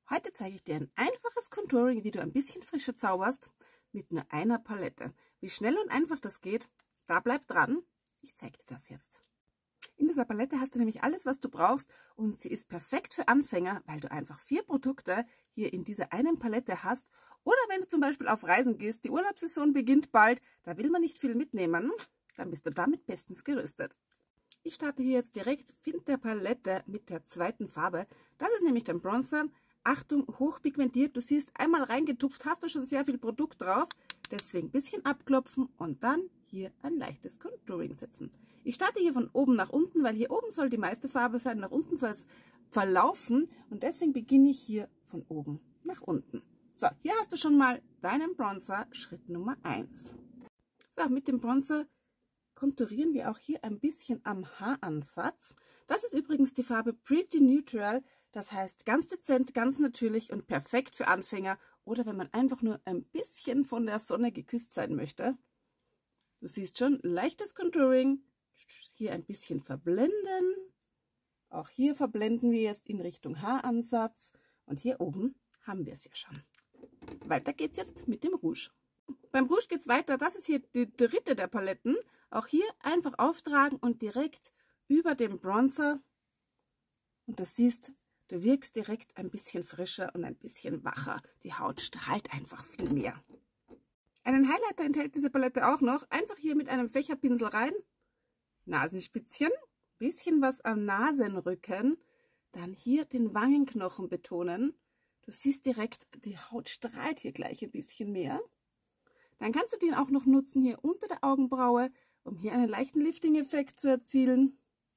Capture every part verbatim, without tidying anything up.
Heute zeige ich dir ein einfaches Contouring, wie du ein bisschen Frische zauberst mit nur einer Palette. Wie schnell und einfach das geht, da bleib dran. Ich zeige dir das jetzt. In dieser Palette hast du nämlich alles, was du brauchst, und sie ist perfekt für Anfänger, weil du einfach vier Produkte hier in dieser einen Palette hast. Oder wenn du zum Beispiel auf Reisen gehst, die Urlaubssaison beginnt bald, da will man nicht viel mitnehmen, dann bist du damit bestens gerüstet. Ich starte hier jetzt direkt mit der Palette mit der zweiten Farbe. Das ist nämlich dein Bronzer. Achtung, hochpigmentiert. Du siehst, einmal reingetupft, hast du schon sehr viel Produkt drauf. Deswegen ein bisschen abklopfen und dann hier ein leichtes Contouring setzen. Ich starte hier von oben nach unten, weil hier oben soll die meiste Farbe sein. Nach unten soll es verlaufen und deswegen beginne ich hier von oben nach unten. So, hier hast du schon mal deinen Bronzer, Schritt Nummer eins. So, mit dem Bronzer konturieren wir auch hier ein bisschen am Haaransatz. Das ist übrigens die Farbe Pretty Neutral, das heißt ganz dezent, ganz natürlich und perfekt für Anfänger oder wenn man einfach nur ein bisschen von der Sonne geküsst sein möchte. Du siehst schon, leichtes Contouring, hier ein bisschen verblenden. Auch hier verblenden wir jetzt in Richtung Haaransatz und hier oben haben wir es ja schon. Weiter geht's jetzt mit dem Rouge. Beim Rouge geht es weiter, das ist hier die dritte der Paletten. Auch hier einfach auftragen und direkt über dem Bronzer. Und du siehst, du wirkst direkt ein bisschen frischer und ein bisschen wacher. Die Haut strahlt einfach viel mehr. Einen Highlighter enthält diese Palette auch noch. Einfach hier mit einem Fächerpinsel rein. Nasenspitzchen, bisschen was am Nasenrücken. Dann hier den Wangenknochen betonen. Du siehst direkt, die Haut strahlt hier gleich ein bisschen mehr. Dann kannst du den auch noch nutzen hier unter der Augenbraue, um hier einen leichten Lifting-Effekt zu erzielen.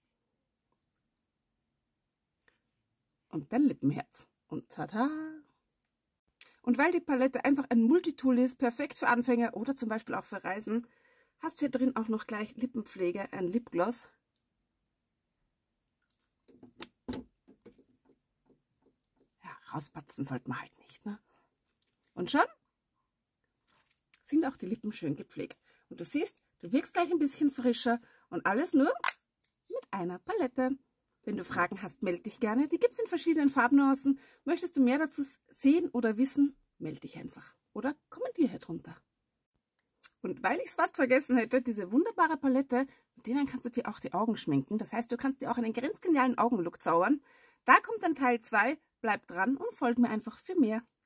Und dein Lippenherz. Und tada! Und weil die Palette einfach ein Multitool ist, perfekt für Anfänger oder zum Beispiel auch für Reisen, hast du hier drin auch noch gleich Lippenpflege, ein Lipgloss. Ja, rauspatzen sollte man halt nicht, ne? Und schon sind auch die Lippen schön gepflegt. Und du siehst, du wirkst gleich ein bisschen frischer und alles nur mit einer Palette. Wenn du Fragen hast, melde dich gerne. Die gibt es in verschiedenen Farbnuancen. Möchtest du mehr dazu sehen oder wissen, melde dich einfach. Oder kommentiere hier drunter. Und weil ich es fast vergessen hätte, diese wunderbare Palette, mit denen kannst du dir auch die Augen schminken. Das heißt, du kannst dir auch einen grenzgenialen Augenlook zaubern. Da kommt dann Teil zwei. Bleib dran und folg mir einfach für mehr.